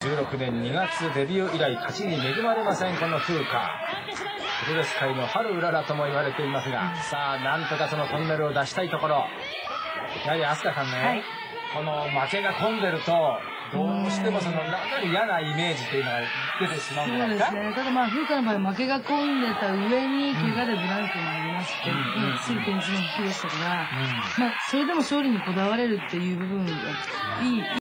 16年2月デビュー以来勝ちに恵まれませんこの風花。プロレス界の春うららとも言われていますが、さあなんとかそのトンネルを出したいところ。やはり飛鳥さんね、はい、この負けが込んでるとどうしてもその中に嫌なイメージっていうのが出てしまうんじゃないですか。そうですね。ただまあ風花の場合負けが込んでた上に怪我でブランクもありまして、つい点数の引きでしたから、まあそれでも勝利にこだわれるっていう部分がいい